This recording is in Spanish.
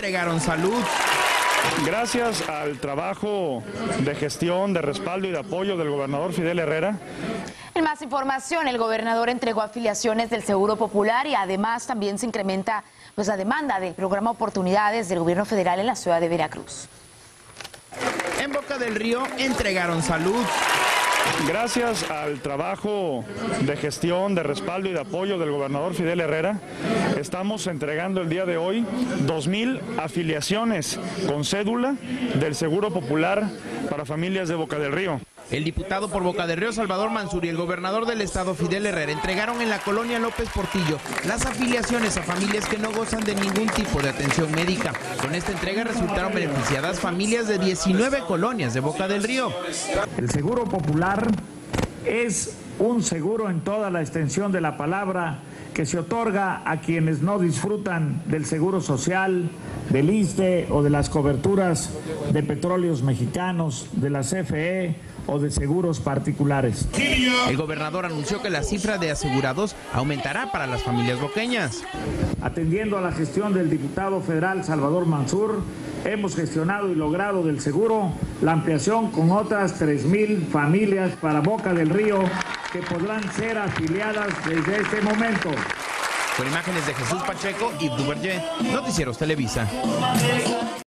entregaron salud. Gracias al trabajo de gestión, de respaldo y de apoyo del gobernador Fidel Herrera. En más información, el gobernador entregó afiliaciones del Seguro Popular y además también se incrementa la demanda del programa Oportunidades del gobierno federal en la ciudad de Veracruz. En Boca del Río entregaron salud. Gracias al trabajo de gestión, de respaldo y de apoyo del gobernador Fidel Herrera, estamos entregando el día de hoy 2,000 afiliaciones con cédula del Seguro Popular para familias de Boca del Río. El diputado por Boca del Río, Salvador Mansur, y el gobernador del estado, Fidel Herrera, entregaron en la colonia López Portillo las afiliaciones a familias que no gozan de ningún tipo de atención médica. Con esta entrega resultaron beneficiadas familias de 19 colonias de Boca del Río. El Seguro Popular es un seguro en toda la extensión de la palabra que se otorga a quienes no disfrutan del seguro social, del ISSSTE o de las coberturas de petróleos mexicanos, de la CFE o de seguros particulares. El gobernador anunció que la cifra de asegurados aumentará para las familias boqueñas. Atendiendo a la gestión del diputado federal Salvador Mansur, hemos gestionado y logrado del seguro la ampliación con otras 3,000 familias para Boca del Río que podrán ser afiliadas desde este momento. Con imágenes de Jesús Pacheco y Duvergé, Noticieros Televisa.